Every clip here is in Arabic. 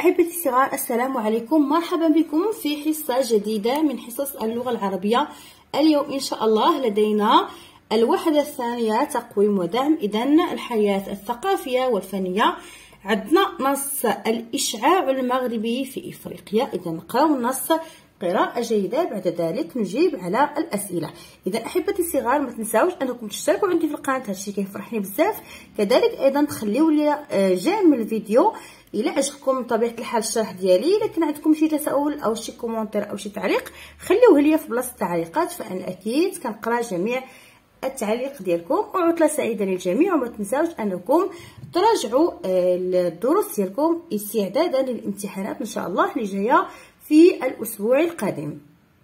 أحبتي الصغار، السلام عليكم. مرحبا بكم في حصة جديدة من حصص اللغة العربية. اليوم إن شاء الله لدينا الوحدة الثانية تقويم ودعم. إذن الحياة الثقافية والفنية. عندنا نص الإشعاع المغربي في إفريقيا. إذن نقراو النص قراءة جيدة، بعد ذلك نجيب على الأسئلة. إذا أحبتي الصغار ما تنساوش أنكم تشتركوا عندي في القناة، هادشي كيفرحني بزاف. كذلك أيضا تخليو لي جيم من الفيديو إلا عجبكم بطبيعة الحال الشرح ديالي. إلا كان عندكم شي تساؤل أو شي كومونتير أو شي تعليق خليوه لي في بلاصة التعليقات، فأنا أكيد كنقرا جميع التعليق ديالكم. وعطلة سعيدة للجميع، وما تنساوش أنكم تراجعوا الدروس ديالكم استعدادا للامتحانات إن شاء الله اللي جاية في الأسبوع القادم.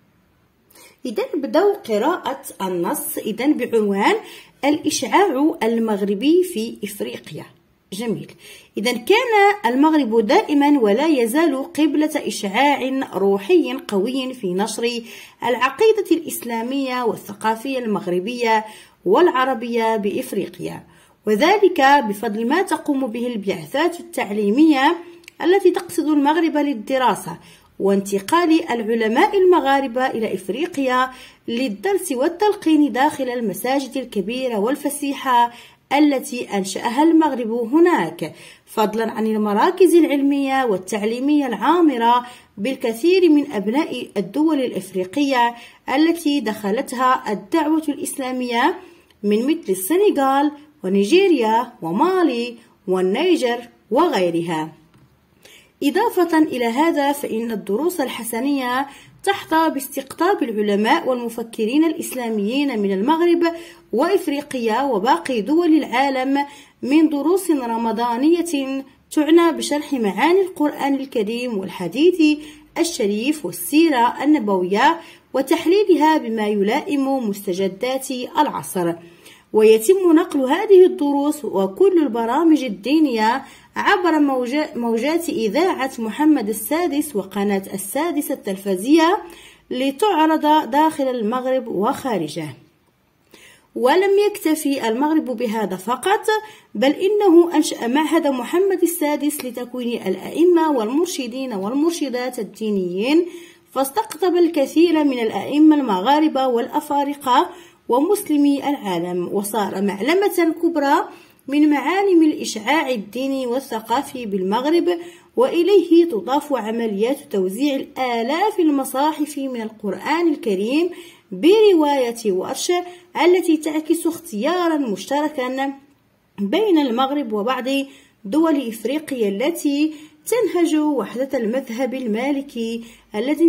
إذا نبداو قراءة النص إذا بعنوان الإشعاع المغربي في إفريقيا. جميل. إذا كان المغرب دائما ولا يزال قبلة إشعاع روحي قوي في نشر العقيدة الإسلامية والثقافية المغربية والعربية بإفريقيا، وذلك بفضل ما تقوم به البعثات التعليمية التي تقصد المغرب للدراسة وانتقال العلماء المغاربة إلى إفريقيا للدرس والتلقين داخل المساجد الكبيرة والفسيحة التي أنشأها المغرب هناك، فضلا عن المراكز العلمية والتعليمية العامرة بالكثير من أبناء الدول الإفريقية التي دخلتها الدعوة الإسلامية من مثل السنغال ونيجيريا ومالي والنيجر وغيرها. إضافة إلى هذا فإن الدروس الحسنية تحظى باستقطاب العلماء والمفكرين الإسلاميين من المغرب وإفريقيا وباقي دول العالم من دروس رمضانية تعنى بشرح معاني القرآن الكريم والحديث الشريف والسيرة النبوية وتحليلها بما يلائم مستجدات العصر. ويتم نقل هذه الدروس وكل البرامج الدينية عبر موجات إذاعة محمد السادس وقناة السادسة التلفزية لتعرض داخل المغرب وخارجه. ولم يكتفي المغرب بهذا فقط، بل إنه أنشأ معهد محمد السادس لتكوين الأئمة والمرشدين والمرشدات الدينيين، فاستقطب الكثير من الأئمة المغاربة والأفارقة ومسلمي العالم، وصار معلمة كبرى من معالم الإشعاع الديني والثقافي بالمغرب. وإليه تضاف عمليات توزيع الآلاف المصاحف من القرآن الكريم برواية ورش التي تعكس اختيارا مشتركا بين المغرب وبعض دول إفريقيا التي تنهج وحدة المذهب المالكي الذي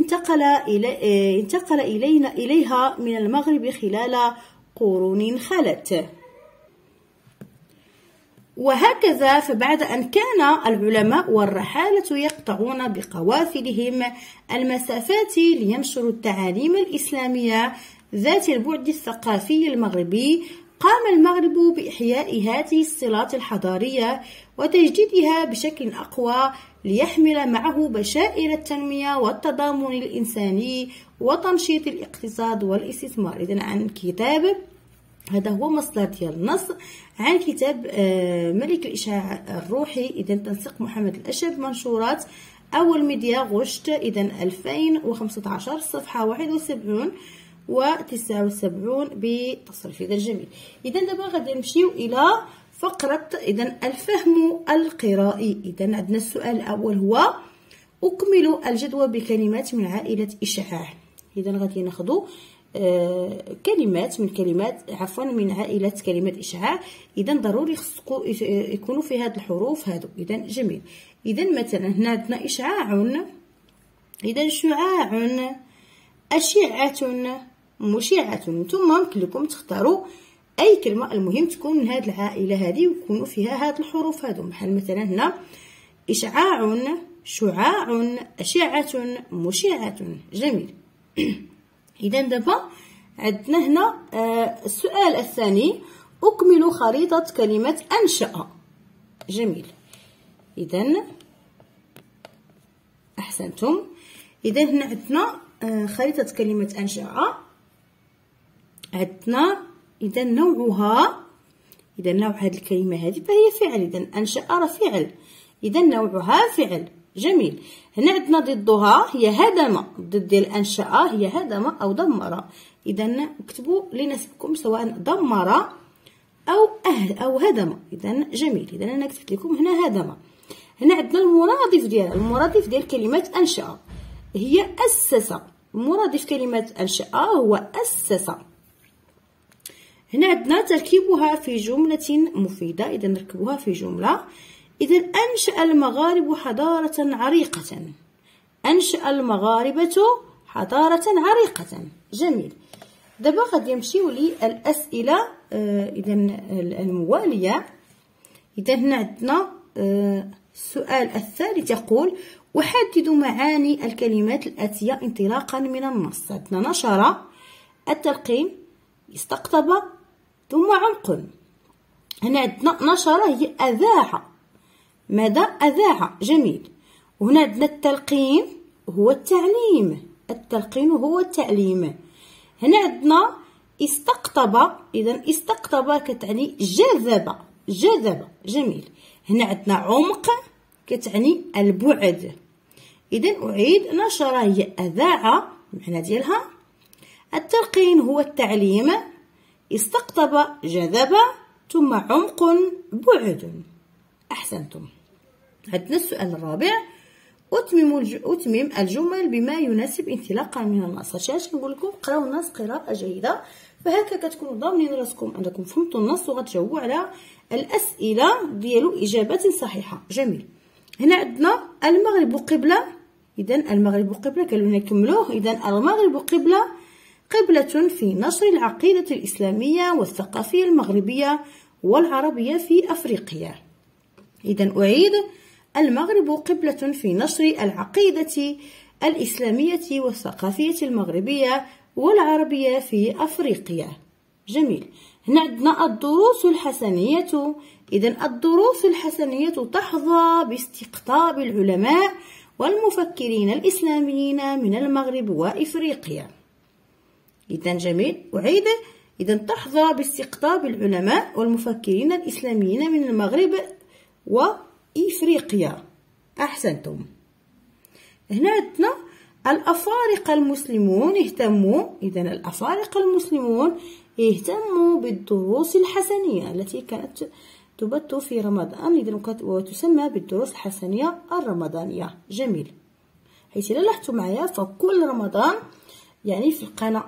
انتقل إليها من المغرب خلال قرون خلت. وهكذا فبعد أن كان العلماء والرحالة يقطعون بقوافلهم المسافات لينشروا التعاليم الإسلامية ذات البعد الثقافي المغربي، قام المغرب بإحياء هذه الصلات الحضارية وتجديدها بشكل أقوى ليحمل معه بشائر التنمية والتضامن الإنساني وتنشيط الاقتصاد والاستثمار. إذن عن كتاب، هذا هو مصدر ديال النص، عن كتاب ملك الإشعاع الروحي، إذا تنسيق محمد الأشب، منشورات أول ميديا غشت، إذا 2015، صفحة 71 و79 بتصريف. إذا جميل. إذا دابا غادي نمشيو إلى فقرة إذا الفهم القرائي. إذا عندنا السؤال الأول هو أكمل الجدوى بكلمات من عائلة إشعاع. إذا غادي ناخذ كلمات من عائلة كلمات إشعاع. إذا ضروري يكونوا في هاد الحروف هادو. إذا جميل. إذا مثلا هنا عندنا إشعاع، إذا شعاع، أشعة، مشعة. ثم يمكن لكم تختاروا أي كلمة، المهم تكون من هاد العائلة هذه ويكونوا فيها هاد الحروف هادو، بحال مثلا هنا إشعاع، شعاع، أشعة، مشعة. جميل. إذا دابا عندنا هنا السؤال الثاني، أكمل خريطة كلمة أنشأ. جميل. إذا أحسنتم. إذا هنا عندنا خريطة كلمة أنشأ، عندنا إذا نوعها، إذا نوع هذه الكلمة هذه فهي فعل. إذا أنشأ راه فعل، إذا نوعها فعل. جميل. هنا عندنا ضدها هي هدم، ضد ديال أنشأ هي هدم أو دمر. إذا اكتبوا لناسبكم سواء دمر أو هدم. إذا جميل. إذا أنا كتبت لكم هنا هدم. هنا عندنا المرادف ديالها، المرادف ديال كلمة أنشأ هي أسس. مرادف كلمة أنشأ هو أسس. هنا عندنا تركيبها في جملة مفيدة. إذا نركبوها في جملة. إذا أنشأ المغاربة حضارة عريقة. أنشأ المغاربة حضارة عريقة. جميل. دابا غادي نمشيو للأسئلة إذا الموالية. إذا هنا عندنا السؤال الثالث يقول: أحدد معاني الكلمات الآتية انطلاقا من النص. عندنا نشر، التلقين، استقطب، ثم عمق. هنا عندنا نشر هي أذاع. ماذا؟ أذاع. جميل. وهنا عندنا التلقين هو التعليم. التلقين هو التعليم. هنا عندنا استقطب. إذا استقطب كتعني جذب. جذب. جميل. هنا عندنا عمق كتعني البعد. إذا أعيد: نشر هي أذاع المعنى ديالها، التلقين هو التعليم، استقطب جذب، ثم عمق بعد. أحسنتم. عندنا السؤال الرابع: أتمم الجمل بما يناسب انطلاقا من النص. هادشي نقول لكم قراو النص قراءة جيدة، فهكا كتكونوا ضامنين راسكم انكم فهمتوا النص وغتجاوبوا على الأسئلة ديالو إجابات صحيحة. جميل. هنا عندنا المغرب قبلة. إذا المغرب قبلة كلنا نكملوه. إذا المغرب قبلة في نشر العقيدة الإسلامية والثقافية المغربية والعربية في أفريقيا. إذا أعيد: المغرب قبلة في نشر العقيدة الإسلامية والثقافية المغربية والعربية في أفريقيا. جميل. هنا عندنا الدروس الحسنية. إذا الدروس الحسنية تحظى باستقطاب العلماء والمفكرين الإسلاميين من المغرب وإفريقيا. إذا جميل. أعيد: إذا تحظى باستقطاب العلماء والمفكرين الإسلاميين من المغرب وإفريقيا. أحسنتم. هنا عندنا الأفارقة المسلمون اهتموا. إذا الأفارقة المسلمون اهتموا بالدروس الحسنية التي كانت تبث في رمضان. إذا وتسمى بالدروس الحسنية الرمضانية. جميل. حيث لاحظتوا معايا فكل رمضان يعني في القناة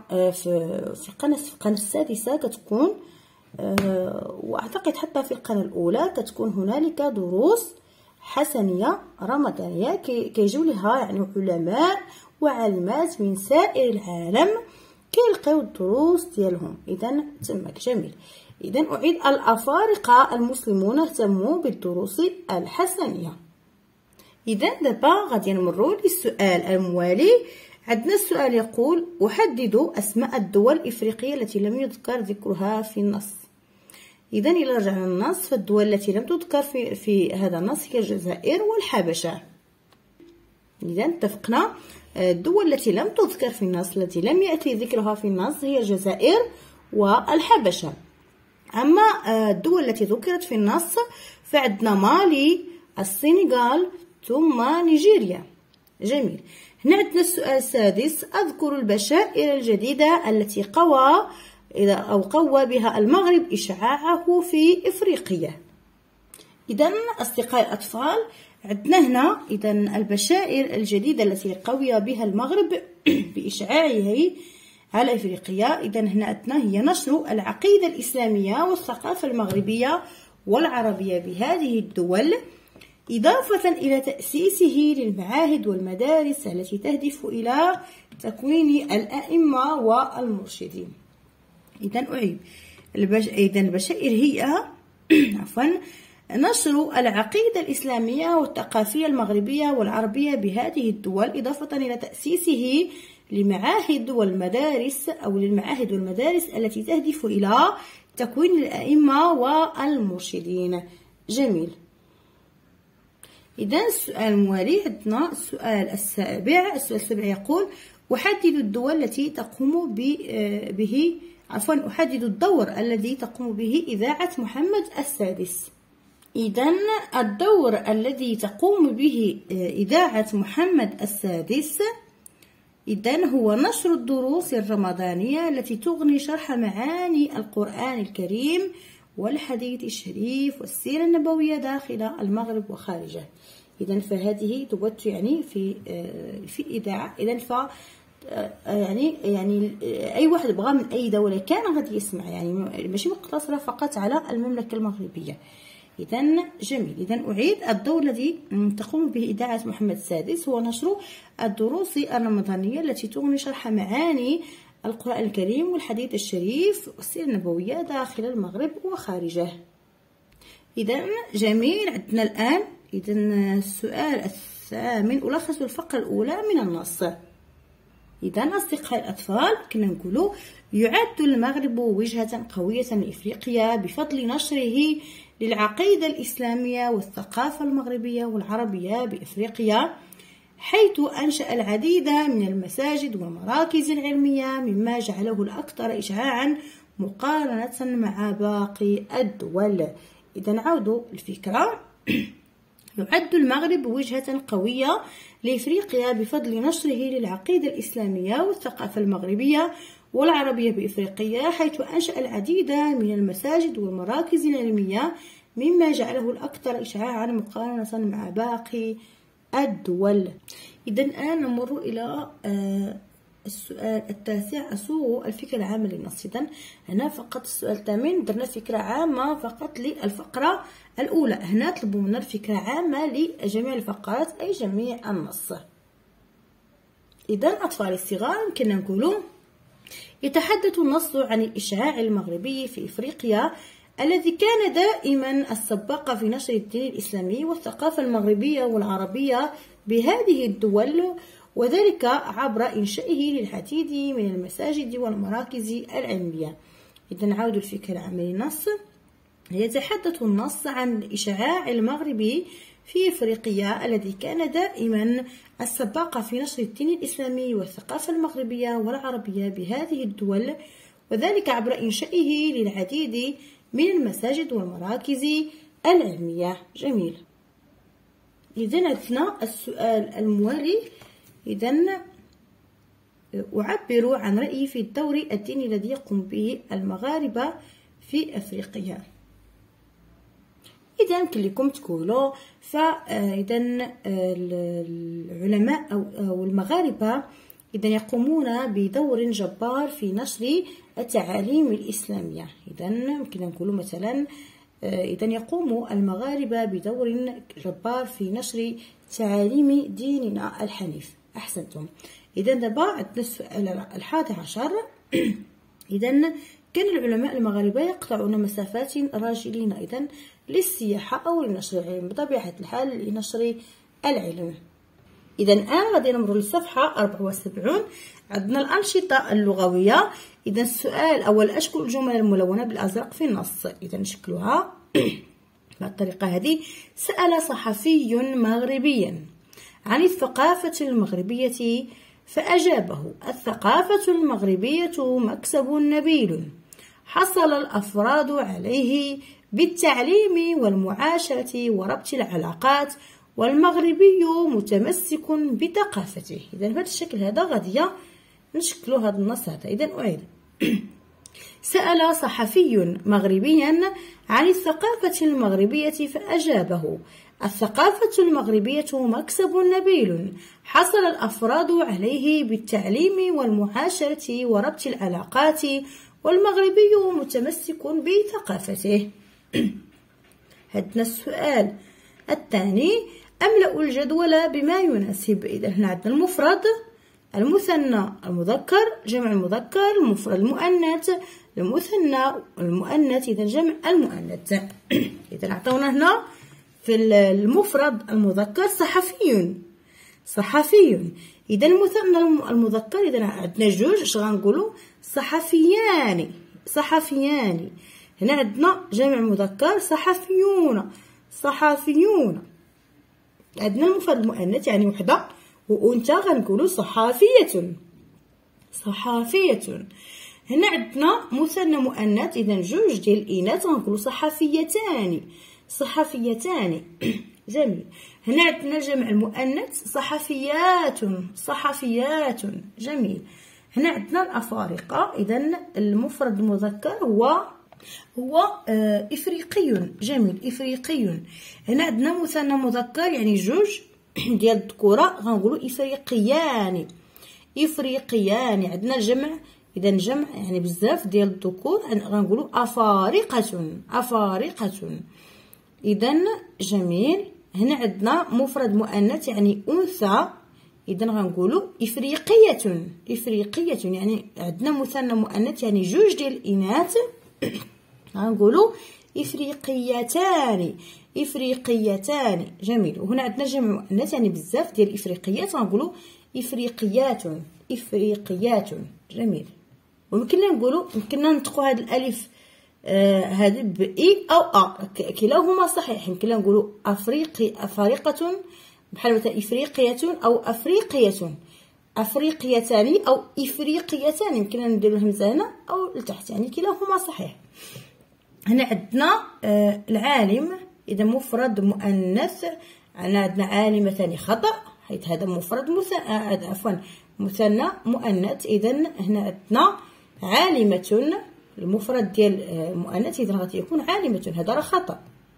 السادسة كتكون واعتقد حتى في القناة الأولى كتكون هنالك دروس حسنية رمضانية كيجيو لها يعني علماء وعالمات من سائر العالم كيلقيو الدروس ديالهم. إذا تماك. جميل. إذا أعيد: الأفارقة المسلمون اهتموا بالدروس الحسنية. إذا دابا غادي نمروا للسؤال الموالي. عندنا السؤال يقول: أحدد أسماء الدول الإفريقية التي لم يذكر ذكرها في النص. إذا إلى رجعنا للنص فالدول التي لم تذكر في هذا النص هي الجزائر والحبشة. إذا اتفقنا. الدول التي لم تذكر في النص التي لم يأتي ذكرها في النص هي الجزائر والحبشة. أما الدول التي ذكرت في النص فعندنا مالي، السنغال، ثم نيجيريا. جميل. هنا عندنا السؤال السادس: أذكر البشائر الجديدة التي قوى بها المغرب إشعاعه في إفريقيا. إذا أصدقائي الأطفال عندنا هنا إذا البشائر الجديدة التي قوي بها المغرب بإشعاعه على إفريقيا. إذا هنا عندنا هي نشر العقيدة الإسلامية والثقافة المغربية والعربية بهذه الدول، إضافة إلى تأسيسه للمعاهد والمدارس التي تهدف إلى تكوين الأئمة والمرشدين. إذا أعيد: إذا البشائر هي نشر العقيدة الإسلامية والثقافية المغربية والعربية بهذه الدول، إضافة إلى تأسيسه للمعاهد والمدارس التي تهدف إلى تكوين الأئمة والمرشدين. جميل. إذا السؤال الموالي عندنا السؤال السابع. السؤال السابع يقول: أحدد الدول التي تقوم أحدد الدور الذي تقوم به إذاعة محمد السادس. إذن الدور الذي تقوم به إذاعة محمد السادس إذن هو نشر الدروس الرمضانية التي تغني شرح معاني القرآن الكريم والحديث الشريف والسيرة النبوية داخل المغرب وخارجه. إذن فهذه تبث يعني في إذاعة. إذن يعني أي واحد بغى من أي دولة كان غادي يسمع، يعني ماشي مقتصرة فقط على المملكة المغربية. إذن جميل. إذن أعيد: الدور الذي تقوم به إذاعة محمد السادس هو نشر الدروس الرمضانية التي تغني شرح معاني القرآن الكريم والحديث الشريف والسيرة النبوية داخل المغرب وخارجه. إذن جميل. عندنا الآن إذن السؤال الثامن: ألخص الفقرة الأولى من النص. إذن أصدقائي الأطفال كنا نقولوا: يعد المغرب وجهة قوية لإفريقيا بفضل نشره للعقيدة الإسلامية والثقافة المغربية والعربية بإفريقيا، حيث أنشأ العديد من المساجد والمراكز العلمية مما جعله الأكثر إشعاعا مقارنة مع باقي الدول. إذن نعود الفكرة: يعد المغرب وجهة قوية لإفريقيا بفضل نشره للعقيدة الإسلامية والثقافة المغربية والعربية بإفريقيا، حيث أنشأ العديد من المساجد والمراكز العلمية مما جعله الأكثر إشعاعا مقارنة مع باقي الدول. إذن الآن نمر إلى السؤال التاسع: أصوغ الفكرة العامة للنص. إذن هنا فقط السؤال الثامن درنا فكرة عامة فقط للفقرة الأولى، هنا طلبوا منا الفكرة عامة لجميع الفقرات أي جميع النص. إذن أطفال الصغار يمكننا نقولوا: يتحدث النص عن الإشعاع المغربي في إفريقيا الذي كان دائما السباق في نشر الدين الإسلامي والثقافة المغربية والعربية بهذه الدول، وذلك عبر إنشائه للعديد من المساجد والمراكز العلمية. إذا نعود الفكرة العامة للنص: يتحدث النص عن الإشعاع المغربي في إفريقيا الذي كان دائما السباق في نشر الدين الإسلامي والثقافة المغربية والعربية بهذه الدول، وذلك عبر إنشائه للعديد من المساجد والمراكز العلمية. جميل. إذن عندنا السؤال الموالي: إذن أعبر عن رأيي في الدور الديني الذي يقوم به المغاربة في أفريقيا. إذا يمكن لكم تقولوا فإذا العلماء أو المغاربة إذا يقومون بدور جبار في نشر التعاليم الإسلامية. إذا يمكن نقول مثلا إذا يقوم المغاربة بدور جبار في نشر تعاليم ديننا الحنيف. أحسنتم. إذا دابا عندنا السؤال 11. إذا كان العلماء المغاربة يقطعون مسافات راجلين إذا للسياحة أو لنشر العلم، بطبيعة الحال لنشر العلم. إذا الآن غادي نمروا للصفحة 74. عندنا الأنشطة اللغوية. إذا السؤال الأول: أشكل الجمل الملونة بالأزرق في النص. إذا نشكلها بالطريقة هذه: سأل صحفي مغربيا عن الثقافة المغربية فأجابه: الثقافة المغربية مكسب نبيل حصل الأفراد عليه بالتعليم والمعاشرة وربط العلاقات، والمغربي متمسك بثقافته. إذا بهذا الشكل هذا غادي نشكلوا هذا النص هذا. إذا أعيد: سأل صحفي مغربيا عن الثقافة المغربية فأجابه: الثقافة المغربية مكسب نبيل حصل الأفراد عليه بالتعليم والمعاشرة وربط العلاقات، والمغربي متمسك بثقافته. عندنا السؤال الثاني: أملأ الجدول بما يناسب. إذا هنا عندنا المفرد، المثنى، المذكر، جمع المذكر، المفرد المؤنث، المثنى، المؤنث، إذا جمع المؤنث. إذا عطونا هنا في المفرد المذكر صحفي. إذا المثنى المذكر إذا عندنا جوج، اش غنقولوا؟ صحفيان. هنا عندنا جمع مذكر صحافيون. عندنا المفرد المؤنث يعني وحده وأنثى غنقولوا صحافية. هنا عندنا مثنى مؤنث إذا جوج ديال الإناث غنقولوا صحفيتان. صحفيتان. جميل. هنا عندنا جمع المؤنث صحفيات، صحفيات. جميل. هنا عندنا الأفارقة، إذا المفرد المذكر هو إفريقي. جميل، إفريقي. هنا عندنا مثنى مذكر يعني جوج ديال الذكورة، غنقولوا إفريقيان، إفريقيان. عندنا الجمع، إذا جمع يعني بزاف ديال الذكور غنقولوا أفارقة، أفارقة. إذا جميل. هنا عندنا مفرد مؤنث يعني أنثى، إذا غنقولوا إفريقية، إفريقية. يعني عندنا مثنى مؤنث يعني جوج ديال الإناث، غنقولوا إفريقيتان، إفريقيتان. جميل. وهنا عندنا جمع مؤنث يعني بزاف ديال الإفريقيات، غنقولوا إفريقيات، إفريقيات. جميل. ويمكننا نقولوا، يمكننا ننطقوا هاد الألف هذا بإي أو أ، كلاهما صحيح. يمكننا نقولوا أفارقة بحال مثلا إفريقية أو أفريقية، أفريقيتان أو إفريقيتان. يمكننا نديرو الهمزة هنا أو لتحت، يعني كلاهما صحيح. هنا عندنا العالم، إذا مفرد مؤنث. عندنا عالمتان خطأ، حيث هذا مفرد مثنى مؤنث. إذا هنا عندنا عالمة، المفرد ديال المؤنث إذا غادي يكون عالمة، هذا راه خطأ.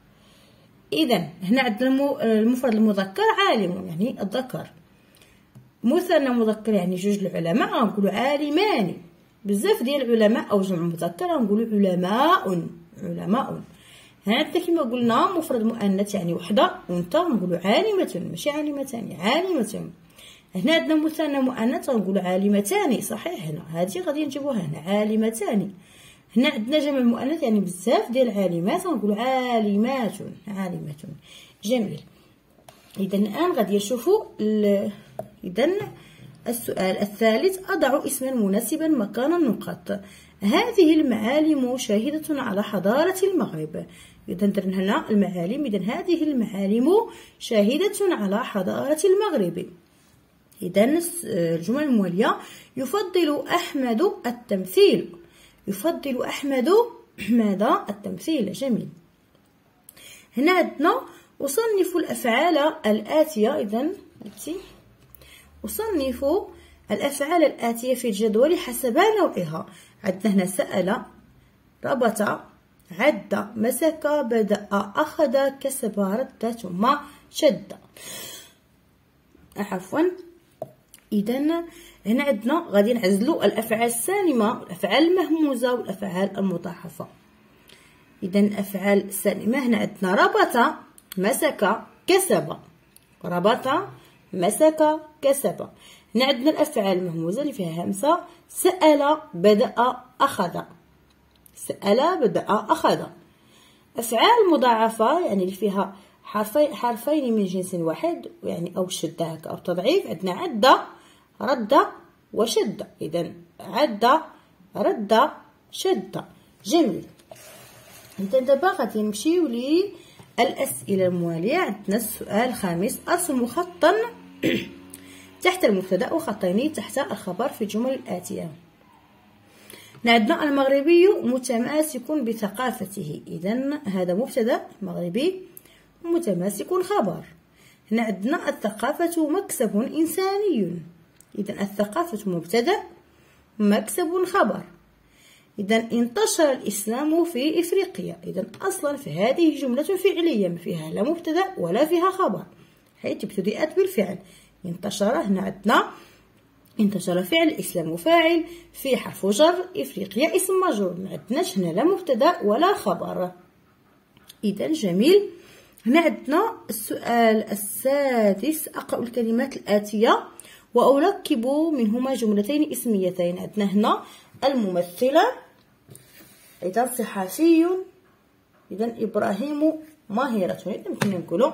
إذا هنا عندنا المفرد المذكر عالم يعني الذكر، مثنى مذكر يعني جوج العلماء غنقولوا عالمان. بزاف ديال العلماء أو جمع مذكر غنقولوا علماء، علماء. هنا عندنا كما قلنا مفرد مؤنث يعني وحده أنثى غنقولوا عالمة، ماشي عالمتان، عالمة. هنا عندنا مثنى مؤنث غنقولوا عالمتان، صحيح. هنا هذه غادي نجيبوها هنا عالمتان. هنا عندنا جمع المؤنث يعني بزاف ديال العالمات غنقولوا عالمات، عالمة. جميل. إذا الآن غادي نشوفوا إذا السؤال الثالث: أضع اسما مناسبا مكان النقط. هذه المعالم شاهدة على حضارة المغرب. إذا درنا هنا المعالم، إذا هذه المعالم شاهدة على حضارة المغرب. إذا الجمل الموالية: يفضل أحمد التمثيل، يفضل أحمد ماذا؟ التمثيل. جميل. هنا عندنا أصنف الأفعال الآتية. إذا أصنف الأفعال الآتية في الجدول حسب نوعها. عندنا هنا سأل، ربط، عد، مسك، بدأ، أخذ، كسب، رد، ثم شد. عفوا. إذا هنا عندنا غادي نعزلوا الأفعال السالمة، الأفعال المهموزة والأفعال المضاعفة. إذا الأفعال السالمة هنا عندنا ربط، مسك، كسب، ربط، مسك، كسب. هنا عندنا الأفعال المهموزة اللي فيها همزة: سأل، بدأ، أخذ، سأل، بدأ، أخذ. أفعال مضاعفة يعني اللي فيها حرفين من جنس واحد، يعني أو شدة هكا أو تضعيف. عندنا عد، رد، وشد. إذا عد، رد، شد. جميل. إذا دابا غادي نمشيو للأسئلة الموالية. عندنا السؤال الخامس: أرسم خطا تحت المبتدأ وخطين تحت الخبر في الجمل الآتية. عندنا المغربي متماسك بثقافته. إذا هذا مبتدأ مغربي متماسك خبر. هنا عندنا الثقافة مكسب إنساني. إذا الثقافة مبتدأ، مكسب خبر. إذا انتشر الإسلام في إفريقيا. إذا أصلا في هذه جملة فعلية ما فيها لا مبتدأ ولا فيها خبر، حيث ابتدأت بالفعل. انتشر، هنا عندنا انتشر فعل، الإسلام فاعل، في حرف جر، إفريقيا اسم مجرور. ما عندناش هنا لا مبتدأ ولا خبر. إذا جميل. هنا عندنا السؤال السادس: أقرأ الكلمات الآتية وأركب منهما جملتين اسميتين. عندنا هنا الممثلة، إذا صحفي، إذا إبراهيم ماهرة. إذا يمكن نقولوا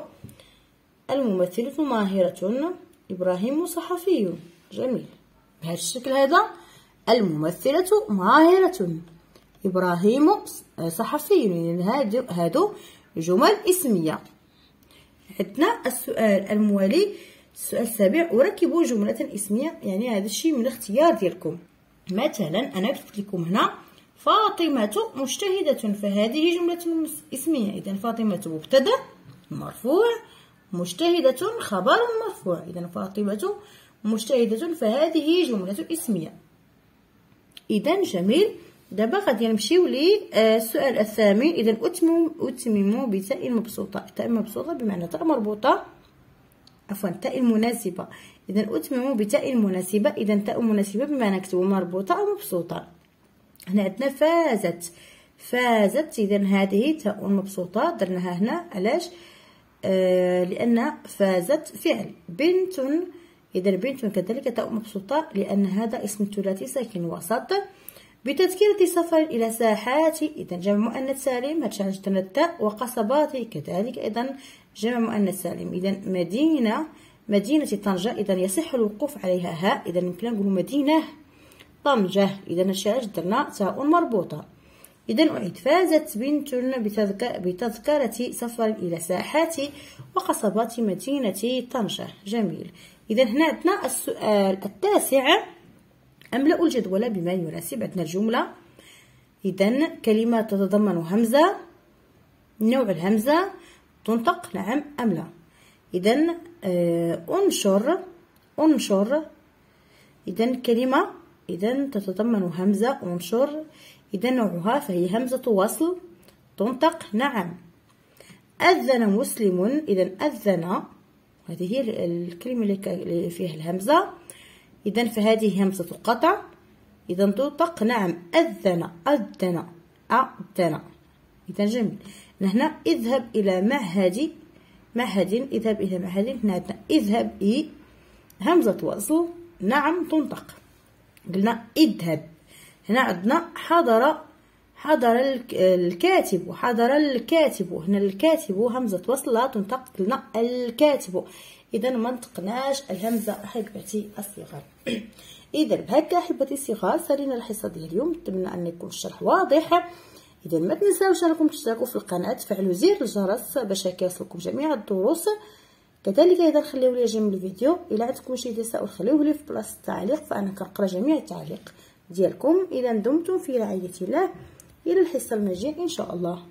الممثلة ماهرة، إبراهيم صحفي. جميل. بهذا الشكل هذا: الممثلة ماهرة، إبراهيم صحفي. هادو جمل اسمية. عندنا السؤال الموالي، السؤال السابع: أركب جملة اسمية. يعني هذا الشيء من الاختيار ديالكم. مثلا أنا كتبت لكم هنا فاطمة مجتهدة، فهذه جملة اسمية. إذا فاطمة مبتدأ مرفوع، مجتهدة خبر مرفوع. إذا فاطمة مجتهدة، فهذه جملة اسمية. إذا جميل. دابا غادي نمشيو للسؤال الثامن. إذا أتمم بتاء مبسوطة. تاء مبسوطة بمعنى تاء مربوطة، عفوا تاء المناسبة. إذا أتمم بتاء المناسبة. إذا تاء مناسبة بمعنى نكتبو مربوطة أو مبسوطة. هنا عندنا فازت. فازت، إذا هذه تاء مبسوطة درناها هنا. علاش؟ لأن فازت فعل. بنت، إذا بنت كذلك تاء مبسوطة لأن هذا اسم ثلاثي ساكن وسط. بتذكرة سفر إلى ساحات، إذا جمع مؤنث سالم، هادشي علاش درنا التاء. وقصبات كذلك أيضا جمع مؤنث سالم. إذا مدينة طنجة، إذا يصح الوقوف عليها هاء. إذا يمكن نقولوا مدينة طنجة. إذا هادشي علاش درنا تاء مربوطة. إذا أعيد. فازت بنت بتذكرة سفر إلى ساحات وقصبات مدينة طنجة. جميل. إذا هنا عندنا السؤال التاسع. أملأ الجدول بما يناسب. عندنا الجملة. إذا كلمة تتضمن همزة. نوع الهمزة تنطق نعم أم لا. إذا أنشر. إذا كلمة إذا تتضمن همزة أنشر. إذا نوعها فهي همزة وصل تنطق نعم. أذن مسلم. إذا أذن هذه هي الكلمة اللي فيها الهمزة. إذا فهذه همزة قطع. إذا تنطق نعم. أذن. إذا جميل. هنا اذهب إلى معهد. اذهب إلى معهد. هنا اذهب همزة وصل نعم تنطق. قلنا اذهب. هنا عندنا حضر الكاتب وحضر الكاتب. هنا الكاتب همزة وصل لا تنطق. قلنا الكاتب. إذا ما نطقناش الهمزة أحبتي الصغار. إذا بهكا أحبتي الصغار سالينا الحصة ديال اليوم. نتمنى أن يكون الشرح واضح. إذا ما تنساوش أنكم تشتركوا في القناة، تفعلوا زر الجرس باش يوصلكم جميع الدروس. كذلك إذا خليو لي جنب الفيديو إلا عندكم شي تساؤل خليوه لي في بلاصة التعليق، فأنا كنقرا جميع التعليق ديالكم. إذا دمتم في رعاية الله إلى الحصة المجيء إن شاء الله.